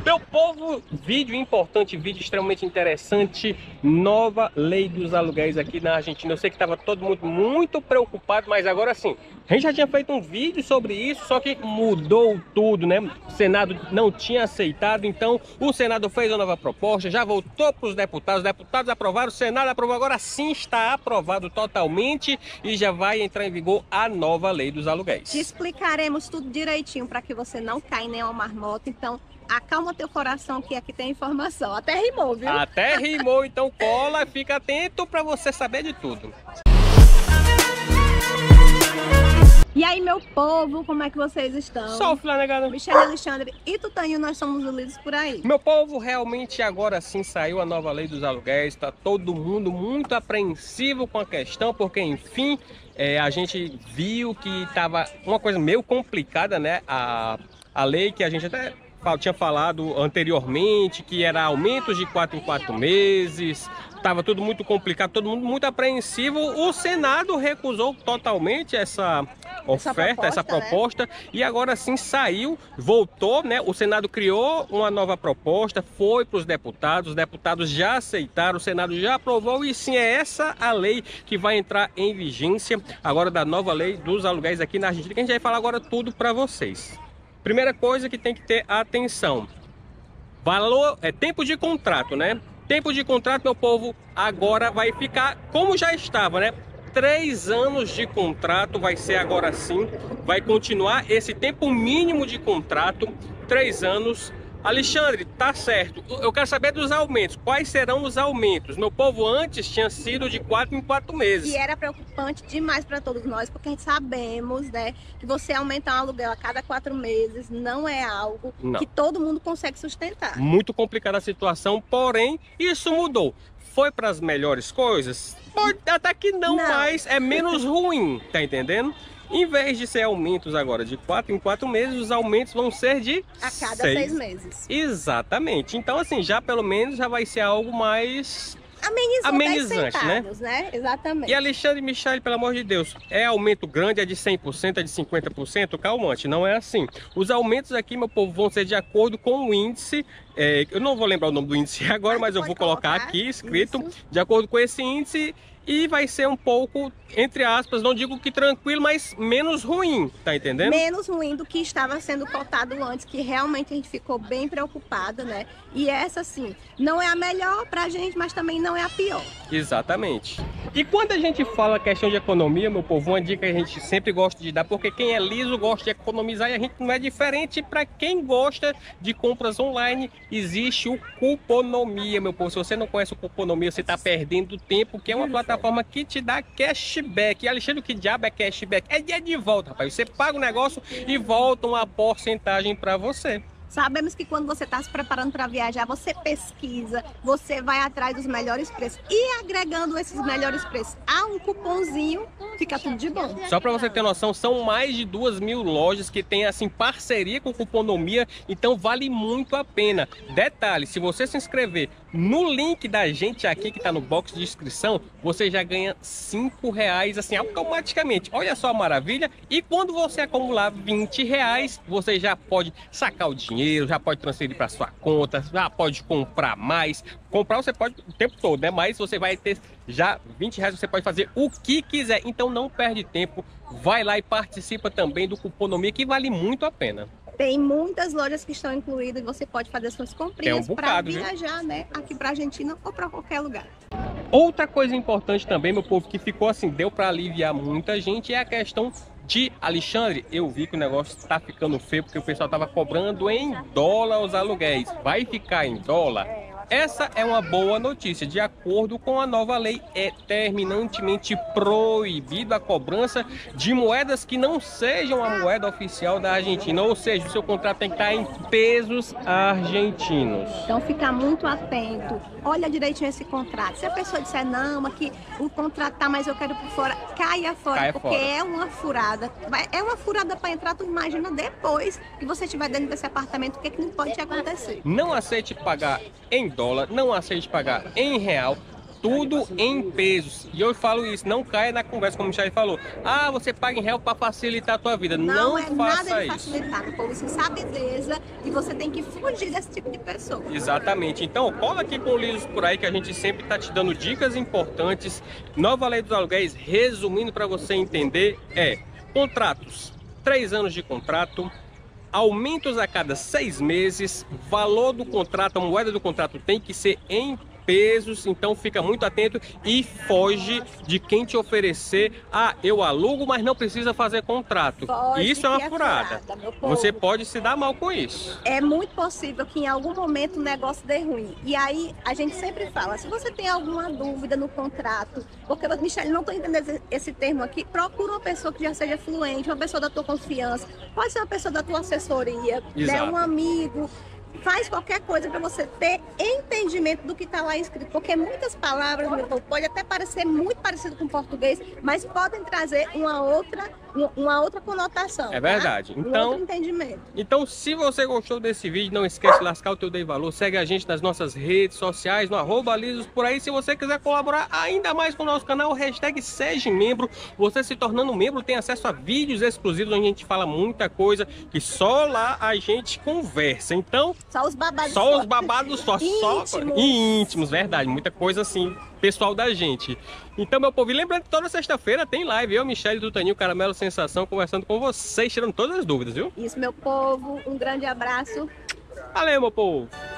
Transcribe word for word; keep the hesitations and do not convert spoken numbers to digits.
Meu povo, vídeo importante, vídeo extremamente interessante. Nova lei dos aluguéis aqui na Argentina. Eu sei que estava todo mundo muito preocupado, mas agora sim, a gente já tinha feito um vídeo sobre isso, só que mudou tudo, né? O Senado não tinha aceitado, então o Senado fez uma nova proposta, já voltou para os deputados, os deputados aprovaram, o Senado aprovou, agora sim está aprovado totalmente e já vai entrar em vigor a nova lei dos aluguéis. Te explicaremos tudo direitinho para que você não caia em nenhuma marmota, então acalma teu coração que aqui tem informação. Até rimou, viu? Até rimou, então cola, fica atento para você saber de tudo. E aí, meu povo, como é que vocês estão? Sofre lá, negada. Michele, Alexandre e Tutanho, nós somos unidos por aí. Meu povo, realmente agora sim saiu a nova lei dos aluguéis, está todo mundo muito apreensivo com a questão, porque enfim, é, a gente viu que estava uma coisa meio complicada, né? A, a lei que a gente até tinha falado anteriormente, que era aumentos de quatro em quatro meses, estava tudo muito complicado, todo mundo muito apreensivo. O Senado recusou totalmente essa oferta, essa proposta, essa proposta né? E agora sim saiu, voltou, né? O Senado criou uma nova proposta, foi para os deputados, os deputados já aceitaram, o Senado já aprovou e sim é essa a lei que vai entrar em vigência agora da nova lei dos aluguéis aqui na Argentina, que a gente vai falar agora tudo para vocês. Primeira coisa que tem que ter atenção, valor, é tempo de contrato, né? Tempo de contrato, meu povo, agora vai ficar como já estava, né? Três anos de contrato vai ser agora sim, vai continuar esse tempo mínimo de contrato, três anos. Alexandre, tá certo, eu quero saber dos aumentos, quais serão os aumentos? Meu povo, antes tinha sido de quatro em quatro meses. E era preocupante demais para todos nós, porque a gente sabemos, né, que você aumentar um aluguel a cada quatro meses não é algo não. que todo mundo consegue sustentar. Muito complicada a situação, porém, isso mudou. Foi para as melhores coisas? Pode, até que não, não, mas é menos ruim, tá entendendo? Em vez de ser aumentos agora de quatro em quatro meses, os aumentos vão ser de a cada seis. seis meses. Exatamente. Então, assim, já pelo menos já vai ser algo mais Amenizou amenizante, centavos, né? né? Exatamente. E Alexandre e Michele, pelo amor de Deus, é aumento grande, é de cem por cento, é de cinquenta por cento? Calmante, não é assim. Os aumentos aqui, meu povo, vão ser de acordo com o índice. É, eu não vou lembrar o nome do índice agora, mas, mas eu vou colocar, colocar aqui escrito, isso. De acordo com esse índice. E vai ser um pouco, entre aspas, não digo que tranquilo, mas menos ruim, tá entendendo? Menos ruim do que estava sendo cotado antes, que realmente a gente ficou bem preocupada, né? E essa, sim, não é a melhor pra gente, mas também não é a pior. Exatamente. E quando a gente fala questão de economia, meu povo, uma dica que a gente sempre gosta de dar, porque quem é liso gosta de economizar e a gente não é diferente. Para quem gosta de compras online, existe o Cuponomia, meu povo. Se você não conhece o Cuponomia, você tá perdendo tempo, que é uma plataforma que te dá cashback. E Alexandre, que diabo é cashback? É dia de volta, rapaz. Você paga o negócio e volta uma porcentagem para você. Sabemos que quando você está se preparando para viajar, você pesquisa, você vai atrás dos melhores preços. E agregando esses melhores preços a um cupomzinho, fica tudo de bom. Só para você ter noção, são mais de duas mil lojas que têm assim parceria com Cuponomia, então vale muito a pena. Detalhe, se você se inscrever no link da gente aqui que está no box de inscrição, você já ganha cinco reais assim automaticamente. Olha só a maravilha! E quando você acumular vinte reais, você já pode sacar o dinheiro, já pode transferir para sua conta, já pode comprar mais. Comprar você pode o tempo todo, né? Mas você vai ter já vinte reais, você pode fazer o que quiser. Então não perde tempo, vai lá e participa também do Cuponomia, que vale muito a pena. Tem muitas lojas que estão incluídas e você pode fazer suas comprinhas um para viajar, né? Aqui para Argentina ou para qualquer lugar. Outra coisa importante também, meu povo, que ficou assim, deu para aliviar muita gente, é a questão de Alexandre. Eu vi que o negócio está ficando feio porque o pessoal estava cobrando em dólar os aluguéis. Vai ficar em dólar? Essa é uma boa notícia. De acordo com a nova lei, é terminantemente proibido a cobrança de moedas que não sejam a moeda oficial da Argentina. Ou seja, o seu contrato tem que estar em pesos argentinos. Então fica muito atento. Olha direitinho esse contrato. Se a pessoa disser não, aqui o contrato tá, mas eu quero por fora, caia fora, caia porque fora. É uma furada. É uma furada para entrar. Tu imagina depois que você estiver dentro desse apartamento, o que, é que não pode te acontecer. Não aceite pagar em dólar, não aceite pagar em real. tudo em pesos. E eu falo isso, não caia na conversa, como o Michele falou. Ah, você paga em real para facilitar a tua vida. Não, não é faça nada de isso. facilitar, o povo sem sabideza, e você tem que fugir desse tipo de pessoa. Exatamente. Então, cola aqui com o Lisos por aí, que a gente sempre está te dando dicas importantes. Nova lei dos aluguéis, resumindo para você entender, é contratos, três anos de contrato, aumentos a cada seis meses, valor do contrato, a moeda do contrato tem que ser em pesos, então fica muito atento e foge de quem te oferecer, ah, eu alugo, mas não precisa fazer contrato. Foge, isso é uma é furada. furada, você pode se dar mal com isso. É muito possível que em algum momento o negócio dê ruim. E aí a gente sempre fala, se você tem alguma dúvida no contrato, porque, Michele, não estou entendendo esse, esse termo aqui, procura uma pessoa que já seja fluente, uma pessoa da tua confiança, pode ser uma pessoa da tua assessoria, né, um amigo. Faz qualquer coisa para você ter entendimento do que está lá escrito, porque muitas palavras, meu povo, pode até parecer muito parecido com o português, mas podem trazer uma outra, uma outra conotação. É verdade. Tá? Um então, outro entendimento. Então, se você gostou desse vídeo, não esquece de lascar o teu Dei Valor, segue a gente nas nossas redes sociais, no arroba Lisos por aí. Se você quiser colaborar ainda mais com o nosso canal, hashtag seja membro. Você se tornando membro tem acesso a vídeos exclusivos onde a gente fala muita coisa que só lá a gente conversa. Então, Só os babados Só só. os babados só. Íntimos. Só e íntimos, verdade. Muita coisa assim, pessoal da gente. Então, meu povo, e lembrando que toda sexta-feira tem live. Eu, Michele do Taninho, Caramelo Sensação, conversando com vocês, tirando todas as dúvidas, viu? Isso, meu povo. Um grande abraço. Valeu, meu povo.